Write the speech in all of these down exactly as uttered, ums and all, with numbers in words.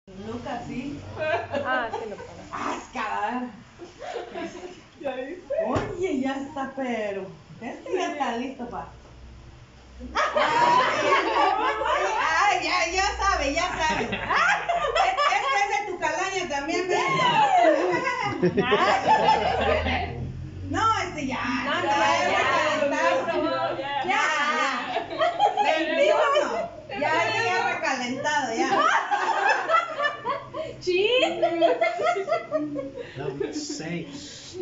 Lucas, sí. Ah, sí lo pongo. ¡Ascar! ¿Ya viste? Oye, ya está, pero. Este ya está listo para. Ay, ya, ya sabe, ya sabe. Este es de tu calaña también, ¿ves? No, este ya. No, ya, ya, recalentado. ya, Ya. veintiuno. Ya, este ya recalentado, ya. ¡Chin! No, seis.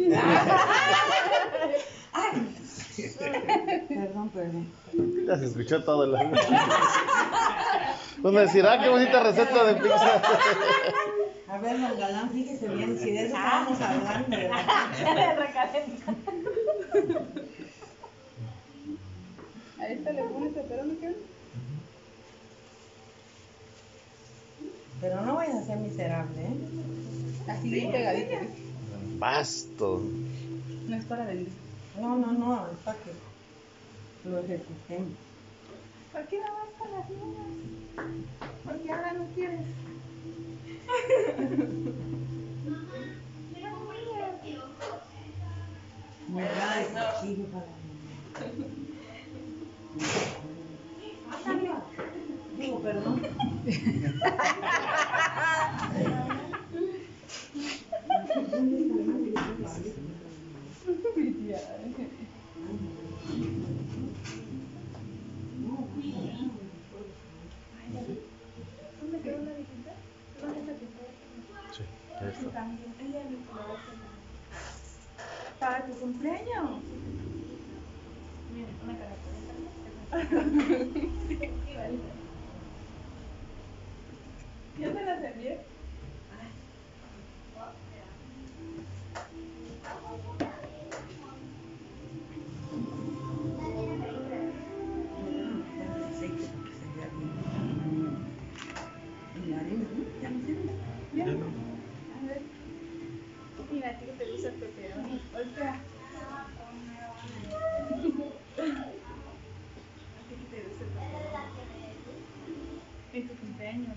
Ay. Perdón, perdón. Ya se escuchó todo el mundo. Uno decirá, qué bonita receta de pizza. A ver, don Galán, fíjese bien, si de eso estábamos hablando, ¿verdad? A esta le pones pepperoni, ¿qué? Pero no vayas a ser miserable, ¿eh? Así bien pegadito. Basto. No es para vender. No, no, no, es para que lo ejecutemos. ¿Por qué no vas con las niñas? ¿Por qué ahora no quieres? Me da de cuchillo para la Digo, perdón. ¿Dónde quedó la visita? ¿Dónde está que Sí, ahí está. también? Ella me lo para tu cumpleaños. Mira, una característica. ¿Ya te las envié? Aceite para que se vea bien. Y la harina, ¿no? Ya no sirve. ¿Ya? A ver. Mira, a ti que te gusta el pepperoni. Voltea. A ti que te gusta el pepperoni. En tu cumpleaños.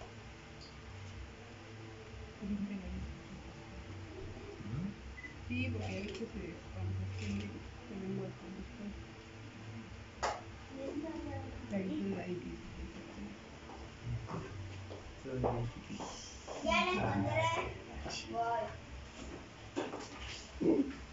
Sí, porque he visto que cuando se tiene un hueco después. La hice ahí que Ya la encontré. Voy.